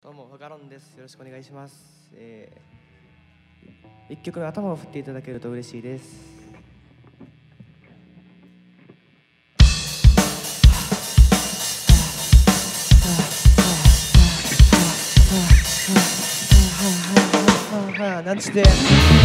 どうもフガロンです。よろしくお願いします。1曲目頭を振っていただけると嬉しいです。なんちて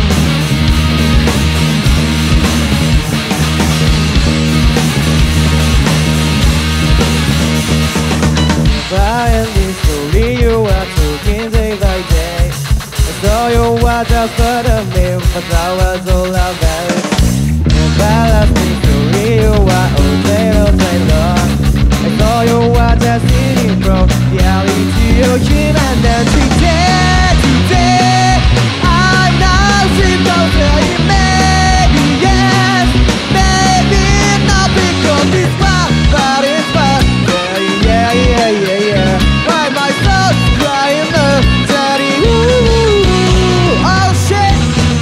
Finally, you are talking day by day. I saw you were just for the me, but I was all about it. Embarrassing story, you are all day long. I saw you were just eating from reality. You human and today, I'm now supposed maybe yes, maybe not because it's fun, but it's fun. Yeah. Why my soul crying the daddy? Ooh, oh shit.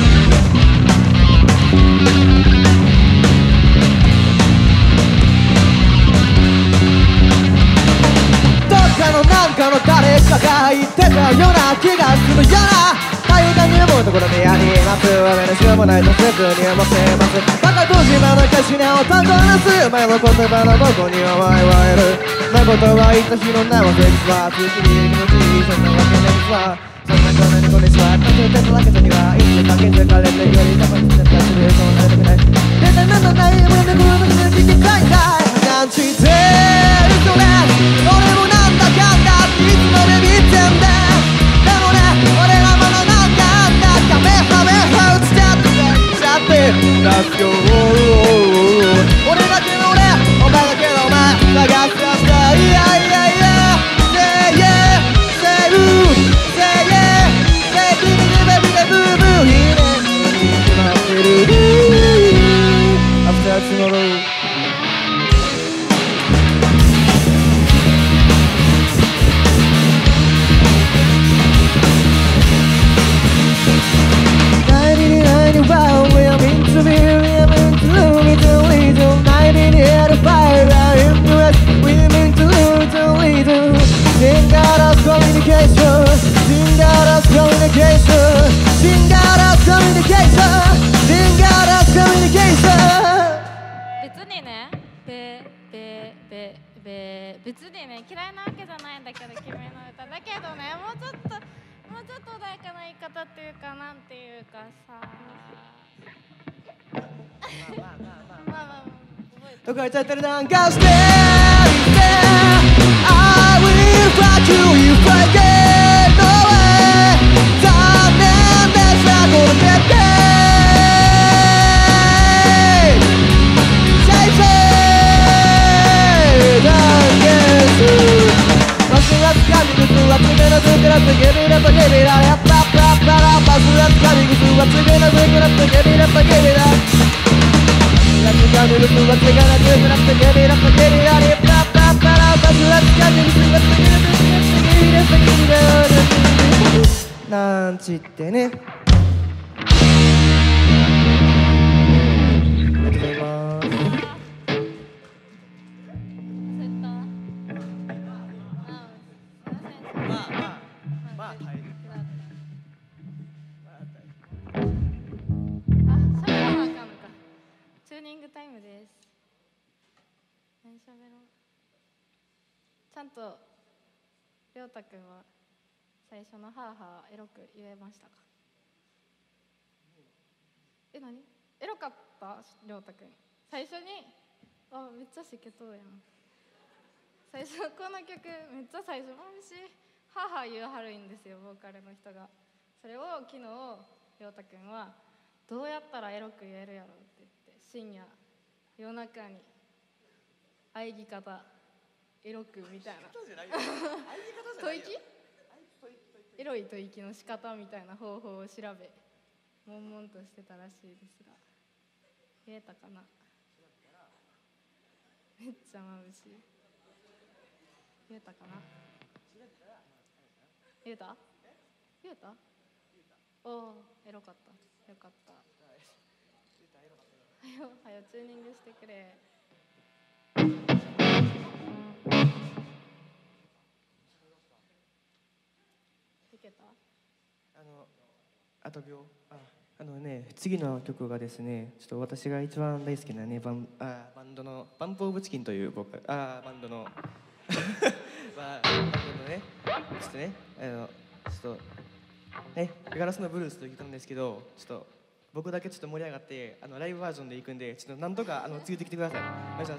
どっかのなんかの誰かが言ってたような気がするような大変に思うところであります我のしようもないと切に思っていますバカと自慢の歌詞を担当なす前の言葉のどこにはわいわいるなことは言った日の名は実は好きに気持ちいいそんなわけですわそんなこんなにこれしはかけてのわけにはいつかけつかれてより高くしてたするそうなりたくないでなんのないものでこの時聞きたいんだなんちてるそれ俺もなんだかんだいつまで見てんだでもね俺らまだなんかあんだカメハメハウスだってちゃってLet's go俺だけの俺お前だけのお前探すんだいやSay yeah Say ooh Say yeah Say baby baby baby boo boo いいね決まってる After tomorrow Wow, we're meant to be, we're meant to lose a little 1985, I'm impressed, we're meant to lose a little Sing out of communication, sing out of communication Sing out of communication, sing out of communication 別にね、別にね、嫌いなわけじゃないんだけど君の歌だけどね、もうちょっと穏やかな言い方っていうかなんていうかさどこ行っちゃってるなんかしてI will fight you if I get away 残念でしたこの決定Say Don't get バスがつかみぐすはつめのずくらつけびらとけびらやっぱっぱっぱらバスがつかみぐすはつめのずくらつけびらとけびらバスがつかみぐすはつめのずくらつけびらとけびらやっぱっぱっぱらバスがつかみぐすはつめのずくらつけびらとけびらなんちってねありがとうございますチューニングタイムです。何しゃべろう。ちゃんとりょうたくんは最初のハーハーエロく言えましたか？何？エロかったりょうたくん。最初にめっちゃしけとうやん。最初この曲めっちゃ最初ハーハー言うはるんですよボーカルの人が。それを昨日りょうたくんはどうやったらエロく言えるやろって言って深夜夜中に喘ぎ方エロくみたいな吐息エロい吐息の仕方みたいな方法を調べ悶々としてたらしいですが言えたかなめっちゃ眩しい言えたかな言えたおおエロかったよかったはよチューニングしてくれけた？ あと秒次の曲がですね、ちょっと私が一番大好きなねバンドのバンプオブチキンというバンドのバンドのねちょっとねちょっとねガラスのブルースと言ったんですけど、ちょっと僕だけちょっと盛り上がってライブバージョンで行くんで、ちょっとなんとかついてきてください。お願いします。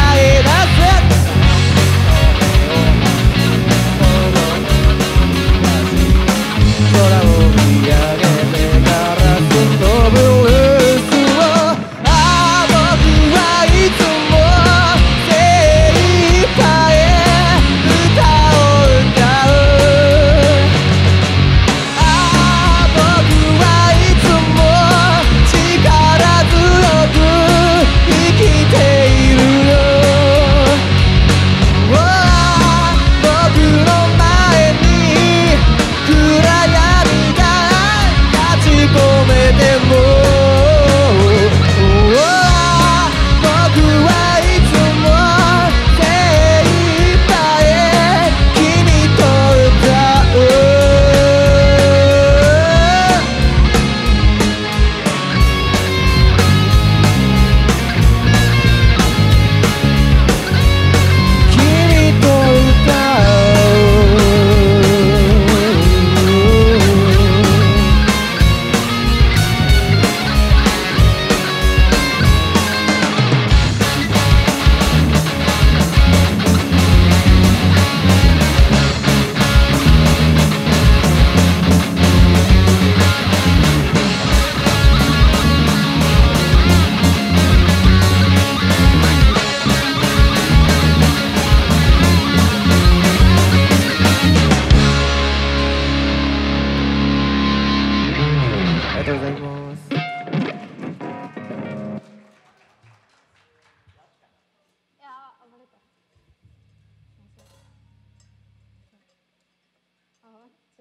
「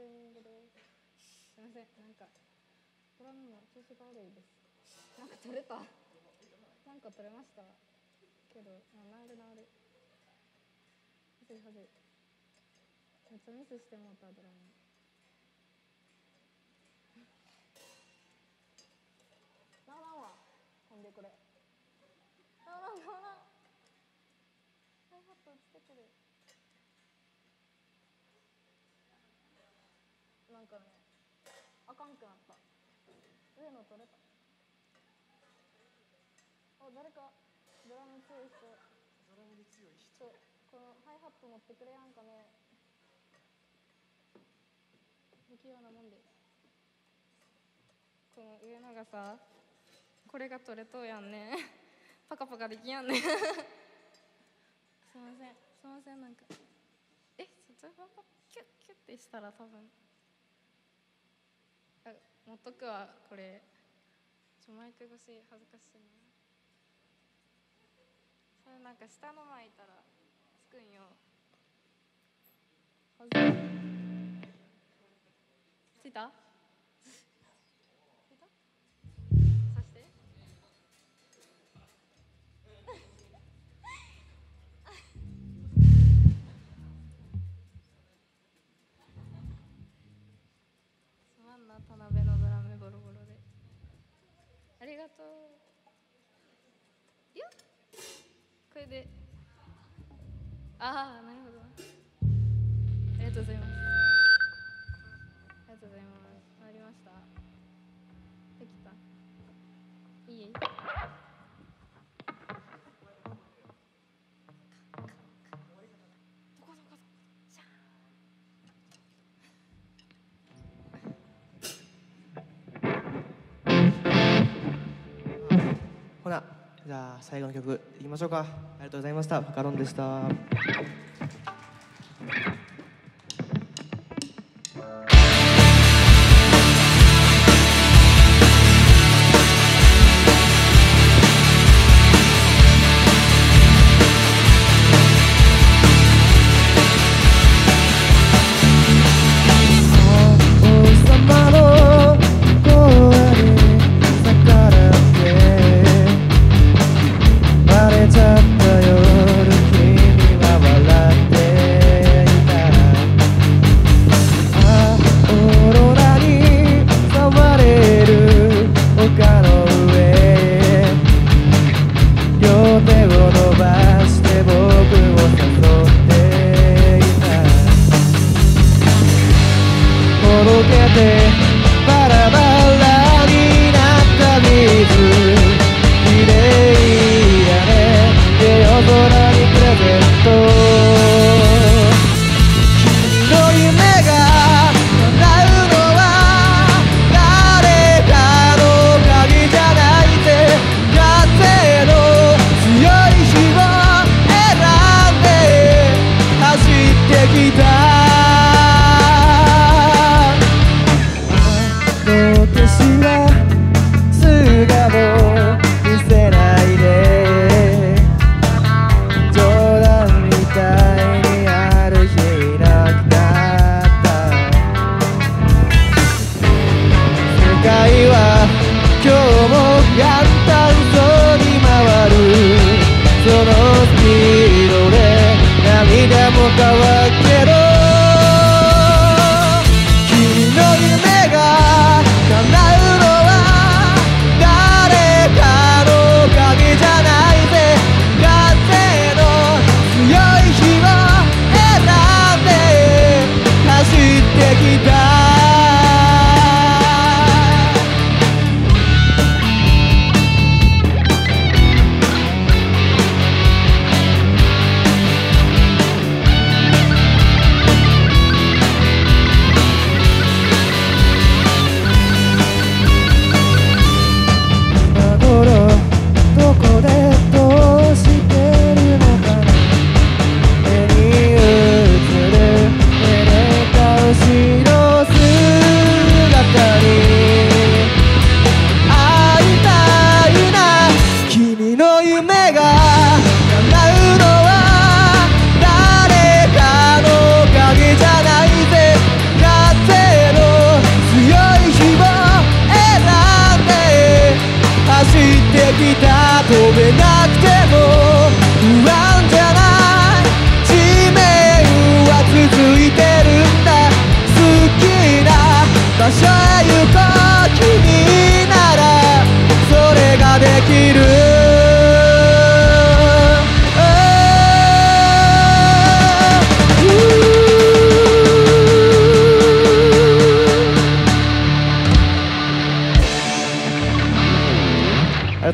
チューニングです。すいません、なんかドラムの調子が悪いです。なんか取れた。なんか取れましたけど、なる。はずい。めっちゃミスしてもうたドラム。ならんわ。ほんでこれ。ならん。ハイハット落ちてくる。なんかね、あかんくなった。上の取れた。誰かドラム強い人。ドラムで強い人。このハイハット持ってくれやんかね。不器用なもんで。この上のがさ、これが取れとうやんね。パカパカできやんね。すいません、なんかキュッてしたら多分持っとくわ。これマイク越し恥ずかしいな。それなんか下の巻いたらつくんよ。ついた？さして。すまんな、田辺のドラムボロボロで。ありがとう。よっ、これで。ああ、なるほど。ありがとうございます。ありました。できた。いい？ ほな、じゃあ最後の曲いきましょうか。ありがとうございました。フカロンでした。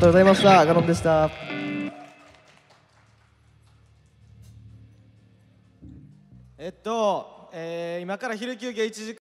とうございました。ガロンでした。 今から昼休憩1時間